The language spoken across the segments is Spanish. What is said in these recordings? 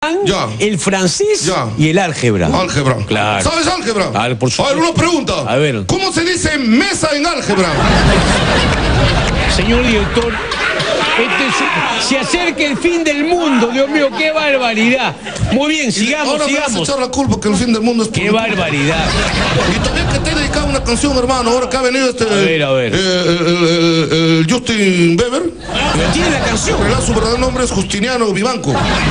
Ya. el francés Ya. y el álgebra. Álgebra. Claro. ¿Sabes álgebra? A ver, por A ver, una pregunta. A ver. ¿Cómo se dice mesa en álgebra? Señor director, se acerca el fin del mundo. Dios mío, qué barbaridad. Muy bien, sigamos, Ahora me vas a sigamos. echar la culpa que el fin del mundo es por Qué mi culpa. barbaridad. Y también que te he dedicado una canción, hermano, ahora que ha venido este... A ver. el Justin Bieber. Pero tiene la canción. Pero su verdadero nombre es Justiniano Vivanco.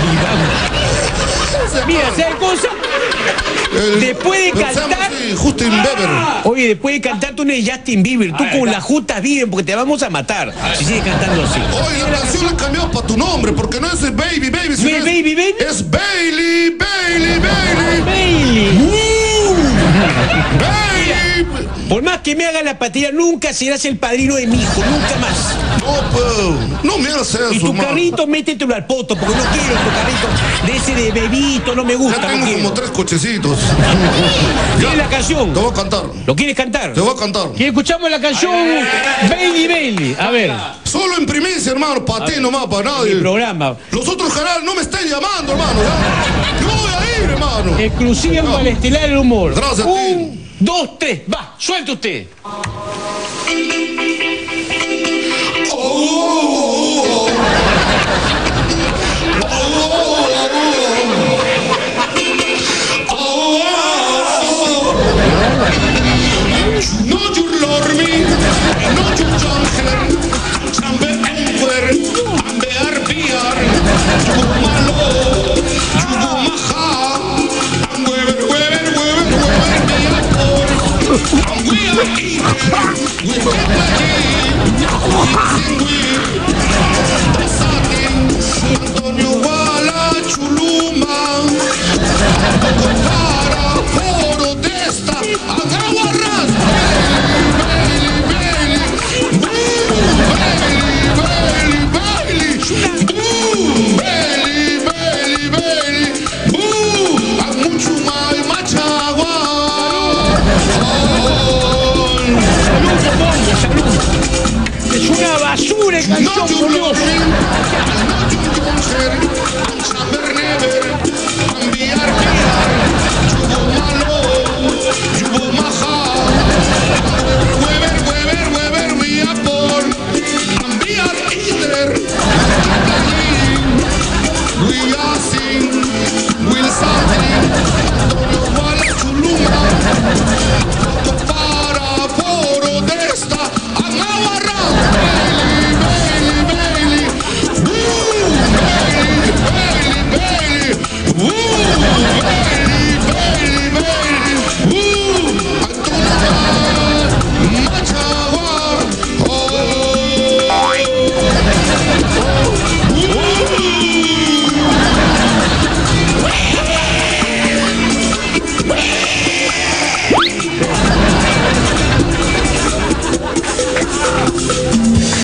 Mira, ¿sabes cosa? Después de cantar... Justin Bieber. Oye, después de cantar tú no eres Justin Bieber. Tú con las justas viven porque te vamos a matar si sigues cantando así. Oye, la canción la he cambiado para tu nombre porque no es Baby, ¿No es Baby, Baby? Es Bailey, Bailey, Bailey. Bailey. Bailey. Por más que me haga la patilla, nunca serás el padrino de mi hijo, nunca más. No, pues, no me hagas eso, Y tu hermano. carrito, métetelo al poto, porque no quiero tu carrito de ese de bebito, no me gusta. Ya no tengo quiero. como 3 cochecitos. ¿Quieres la canción? Te voy a cantar. ¿Lo quieres cantar? Te voy a cantar. ¿Quieres escuchamos la canción Bailey Bailey? A ver, Solo en primicia, hermano, para ti nomás, para nadie. mi programa. Los otros canales no me estén llamando, hermano. ¿Ya? Yo voy a ir, hermano. Exclusiva para el estelar del humor. Gracias a ti. 1, 2, 3, va, suelte usted. No you love me, no you jungle, sambe enquer, ambe arpiar, malo, you maha, weber, and we are eating, we get Antonio Wala Chuluma, para coro de esta agarras. Es una basura de canción, por Dios.